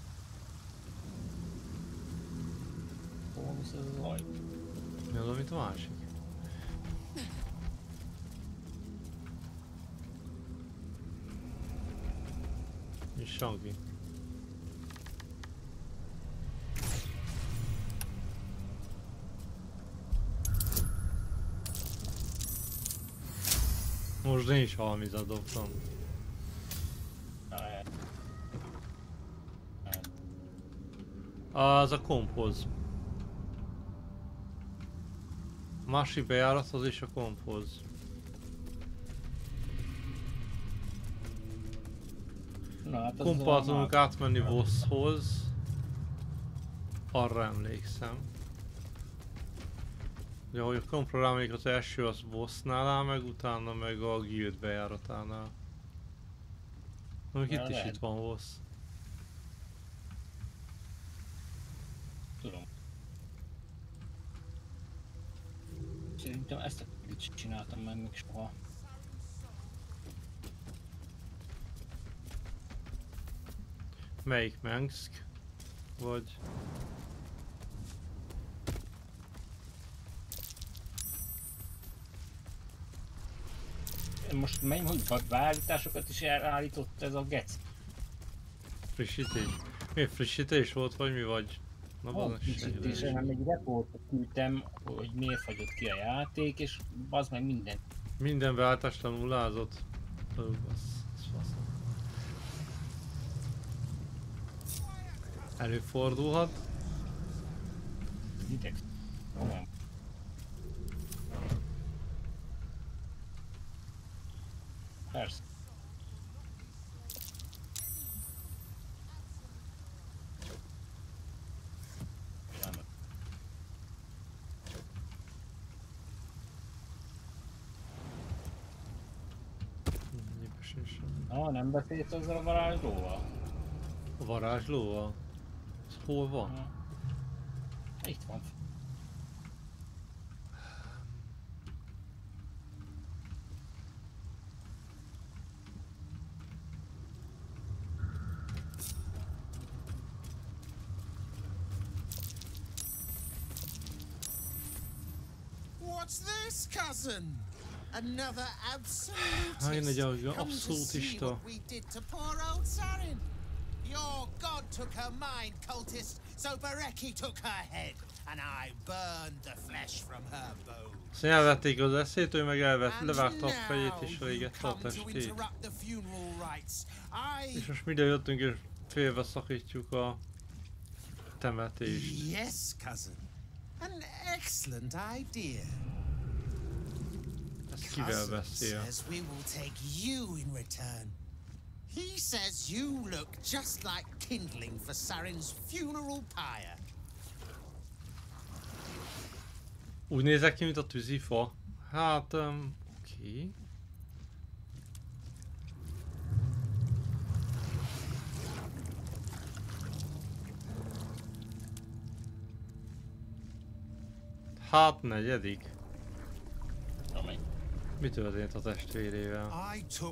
S2: Hol visz ez az ajtó?
S1: Mi az, amit a másik? És Sangi. Most én is halmizat dobtam.
S2: Hát
S1: Az a komphoz. A másik bejárathoz és a komphoz.
S2: Hát
S1: Komppal tudunk átmenni Vosshoz. Arra emlékszem. Ugye, ahogy a kompra rámegyek, az első az Vossnál áll meg, utána meg a Guild bejáratánál. Még itt is itt van Voss.
S2: Tudom. Szerintem ezt a kicsit csináltam meg még soha.
S1: Melyik Mengsk? Vagy...
S2: Most menj, hogy beállításokat is elállított ez a gec.
S1: Frissítés? Mi frissítés volt, vagy mi vagy? Na,
S2: Van frissítés, hanem egy reportot küldtem, hogy miért fagyott ki a játék, és az meg minden.
S1: Minden beállításra nullázott? Előfordulhat.
S2: Hideg. Olyan. Persze. Nem beszélsz azzal a varázslóval?
S1: A varázslóval? Ez hol van?
S2: Itt van.
S3: What's this, cousin? Another absolutist. Come to see what we did to poor old Sarin. Your god took her mind, cultist, so Bereki took her head, and I burned the flesh from her bones.
S1: Szóval elvették az eszét, ő meg levágta a fejét és elégette a testét. És most minden jöttünk és félve szakítjuk a temetést.
S3: Yes, cousin. An excellent idea.
S1: Kivel beszél?
S3: He says you look just like kindling for Sarin's funeral pyre.
S1: Úgy nézek ki, mint a tűzifa. Hát, oké. Hát, negyedik. Mi történt a testvérével?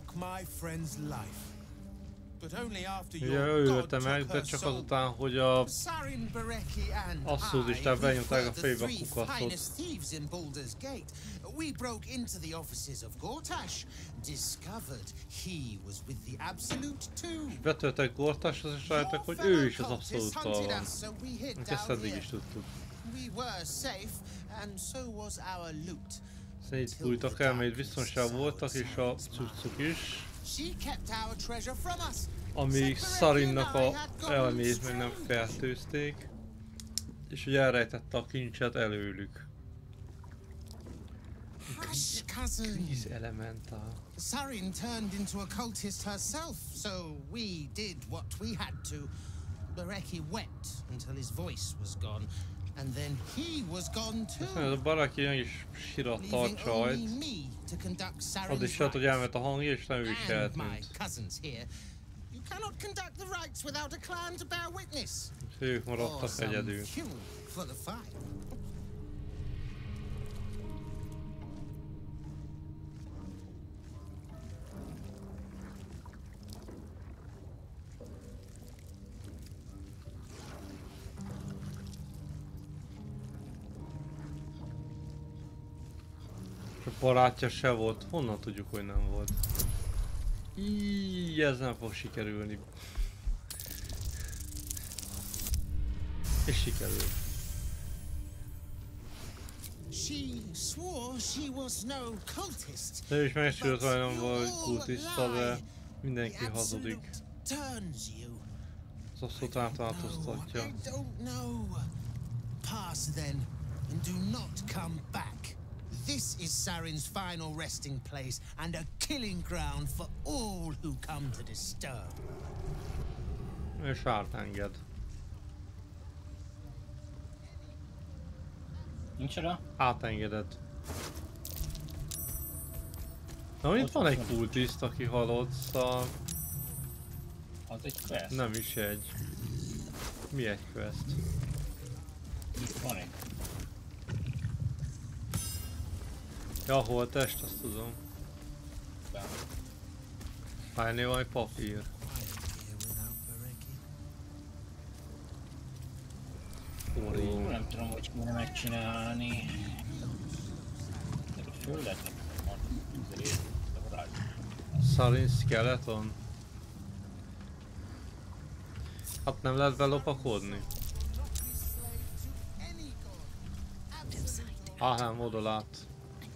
S1: Ugye ő ölte meg, de csak azután, hogy a asszúzistán benyomták a fejbe a kukasztot.
S3: We broke into the offices of Gortash, discovered he was with the Absolute too.
S1: Betöltek Gortashhoz és rájöttek, hogy ő is az Absolute-tal van. Ezt eddig is tudtuk.
S3: We were safe, and so was our loot.
S1: Szét bújtak el, mert biztonság voltak, és a cuccuk is. Amíg Sarinnak a elmét meg nem fertőzték. És hogy elrejtette a kincset előlük. Kríz elementál.
S3: Sarin turned into a cultist herself, so we did what we had to. Bereki wept until his voice was gone. And then he was gone too.
S1: Ez a Bereki is síratta a csajt. Az is sírt, hogy elment a hangja, és nem ő is eltűnt. Ők maradtak egyedül. A barátja se volt. Honnan tudjuk, hogy nem volt? Íj, ez nem fog sikerülni. És sikerül. De ő is megsérült, hogy nem volt kultista, de mindenki hazudik. Az szót átváltoztatja.
S3: I don't know. Pass then, and do not come back. This is Sarin's final resting place and a killing ground for all who come to disturb.
S1: És átenged.
S2: Nincs oda?
S1: Átengedett. Na itt van egy kultiszt, aki halott, szóval...
S2: Az egy quest.
S1: Nem is egy. Mi egy quest?
S2: Itt van egy.
S1: Ja, hol test, azt tudom. Fájné van egy papír.
S2: Ó, nem tudom, hogy kéne megcsinálni. Föl lehetne
S1: Sarin skeleton. Hát nem lehet belopakodni. Nem, oda lát.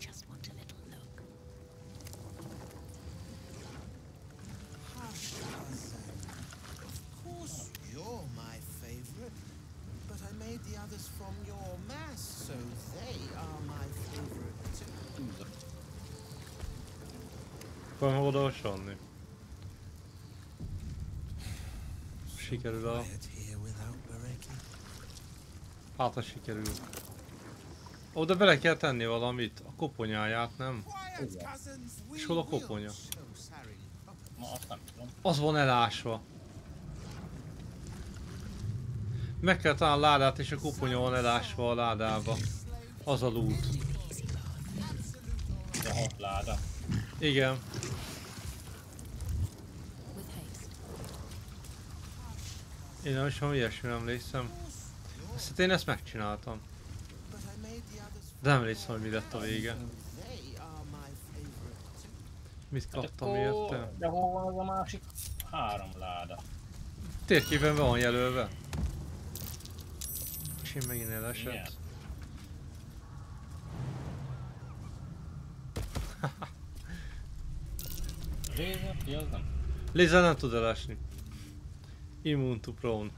S1: Akkor oda hasonlni. Sikerül a... Hát ha sikerül. Oda bele kell tenni valamit, a koponyáját, nem? És hol a koponya?
S2: Ma azt nem tudom.
S1: Az van elásva. Meg kell találni a ládát és a koponya van elásva a ládába. Az a loot.
S2: De 6 láda.
S1: Igen. Én nem is valami ilyesmire emlékszem. Ezt én ezt megcsináltam. De nem emlékszem, hogy mi lett a vége. Mit kaptam érte?
S2: De hol van az a másik 3 láda?
S1: Térképen van jelölve. És én megint elesett.
S2: Igen. Lézer? Ki az nem?
S1: Lézer nem tud elesni. Immune to prone.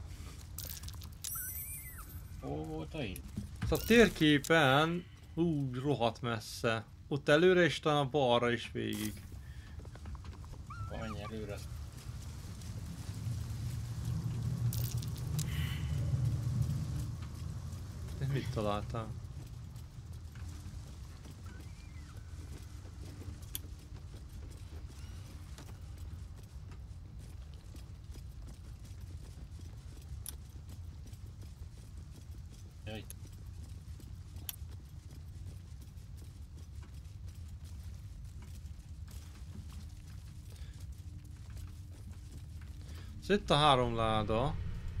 S2: Hol volt a így?
S1: A térképen rohadt messze. Ott előre és talán balra is végig.
S2: Menj előre.
S1: Mit találtál?
S2: Jaj.
S1: Itt a 3 láda,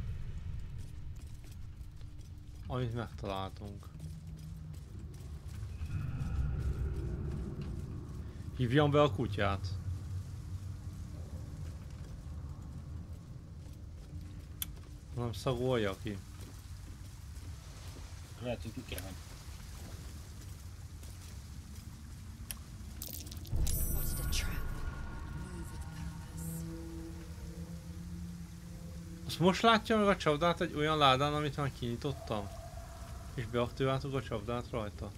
S1: amit megtaláltunk. Hívjam be a kutyát. Nem szagolja ki.
S2: Lehet, hogy ki kell menni.
S1: Azt most látja meg a csapdát egy olyan ládán, amit már kinyitottam? És beaktiváltuk a csapdát rajta.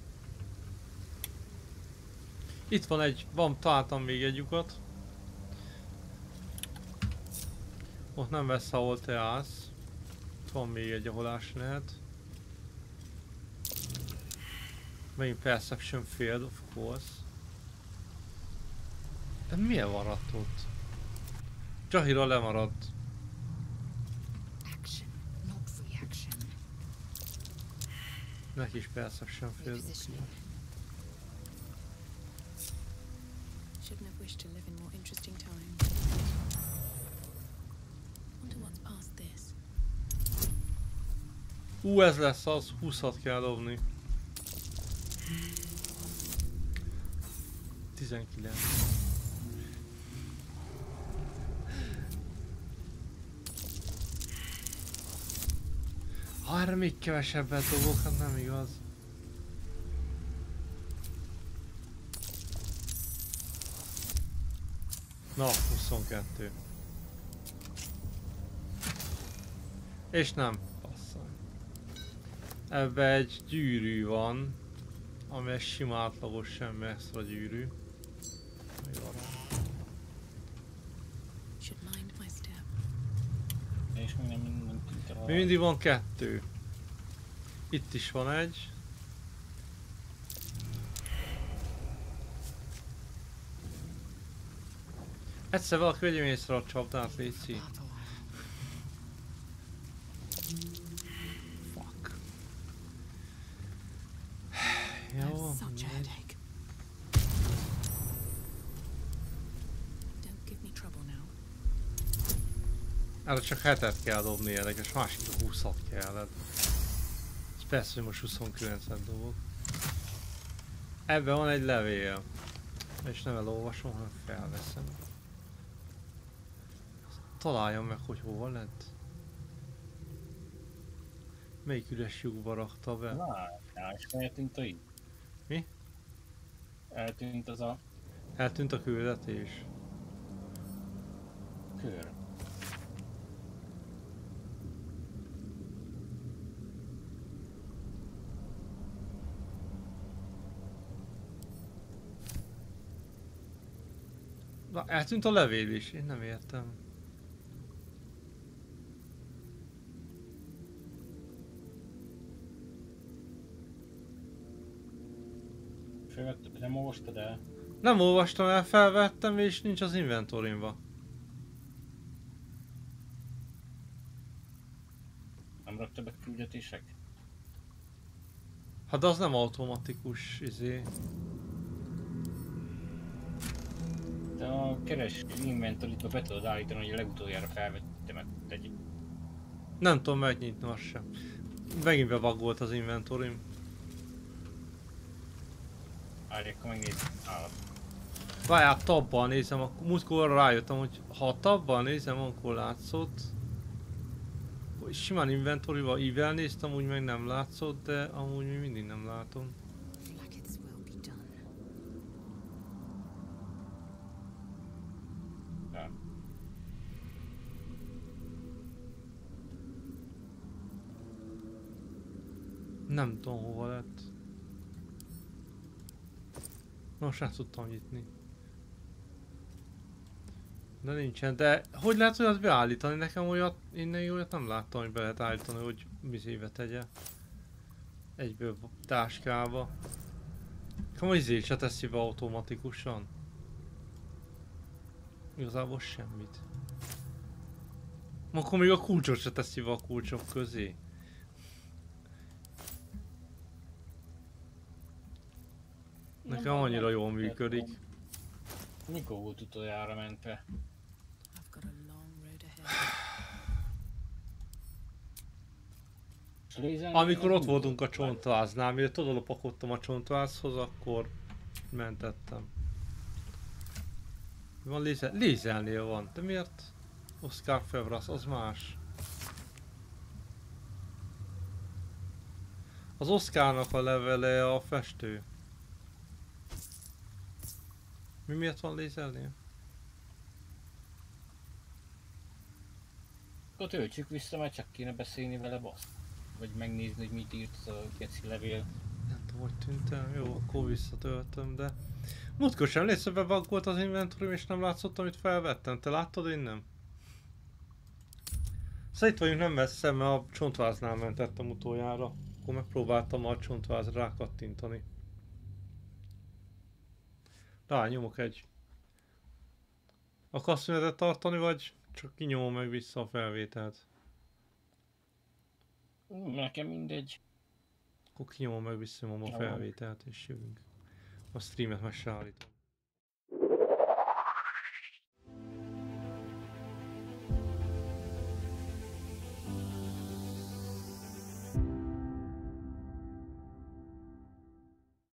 S1: Itt van találtam még egy lyukat. Ott nem vesz, ahol te állsz. Itt van még egy, ahol ás lehet. Megint Perception Field, of course. De miért maradt ott? Jahira lemaradt. Neki is Perception Field.
S6: Shouldn't have wished to live in more interesting times. Wonder what's past this.
S1: Ez lesz az, 20-at kell dobni. 19. Arra még kevesebbet dobok, hát nem igaz. Na, 22. És nem, basszony. Ebbe egy gyűrű van, ami egy sima átlagos semmi extra gyűrű.
S2: És még nem minden tűnt el.
S1: Mi mindig van 2. Itt is van egy. Egyszer valaki vegyem észre a csapdát, léci. Fuck. Jó. Erre csak 7-et kell dobni érdekes, másik 20-at kellett. Ez persze, hogy most 29-et dobok. Ebben van egy levél. És nem elolvasom, hanem felveszem. Találjam meg, hogy hol lett. Melyik üres lyukba rakta be?
S2: Na, és eltűnt a így.
S1: Mi?
S2: Eltűnt az a...
S1: Eltűnt a küldetés.
S2: Kör.
S1: Na, eltűnt a levél is, én nem értem.
S2: Nem olvastad el?
S1: Nem olvastam el, felvettem és nincs az inventorimba.
S2: Nem raktad be küldetések?
S1: Hát az nem automatikus, izé.
S2: De a keres inventoritba be tudod állítani, hogy a legutoljára felvettem egy.
S1: Nem tudom megnyitni azt sem. Megint bebuggolt az inventorim.
S2: Várj, akkor megnézem.
S1: Várjál, tabbal nézem, múltkor rájöttem, hogy ha a tabbal nézem, akkor látszott. Simán inventorival ível néztem, úgy meg nem látszott, de amúgy még mindig nem látom. Nem tudom hova lett. Most nem tudtam nyitni. De nincsen, de hogy lehet olyat beállítani? Nekem olyat, innen olyat nem láttam, hogy be lehet állítani, hogy vizébe tegye. Egyből táskába. Nekem izé se teszi be automatikusan. Igazából semmit. Akkor még a kulcsot se teszi be a kulcsok közé. Nekem annyira jól működik.
S2: Mikor volt utoljára mentve?
S1: Amikor ott voltunk a csontváznál, miért oda lopakodtam a csontvázhoz, akkor mentettem. Van lézelnél van, de miért? Oscar Febras, az más. Az Oscarnak a levele a festő. Mi miért van lézelnél?
S2: Akkor töltsük vissza, mert csak kéne beszélni vele, bassz. Vagy megnézni, hogy mit írt az a geci levél.
S1: Nem tudom, hogy tűnt el. Jó, akkor visszatöltöm, de... Múltkor sem létsző bebuggolt az inventorim és nem látszott, amit felvettem. Te láttad, én nem? Szóval itt vagyunk nem messze, mert a csontváznál mentettem utoljára. Akkor megpróbáltam a csontvázra rákattintani. Rányomok egy. Akarsz szünetet tartani, vagy csak kinyomom meg vissza a felvételt?
S2: Nekem mindegy.
S1: Akkor kinyomom meg vissza a felvételt és jövünk. A streamet meg se állítom.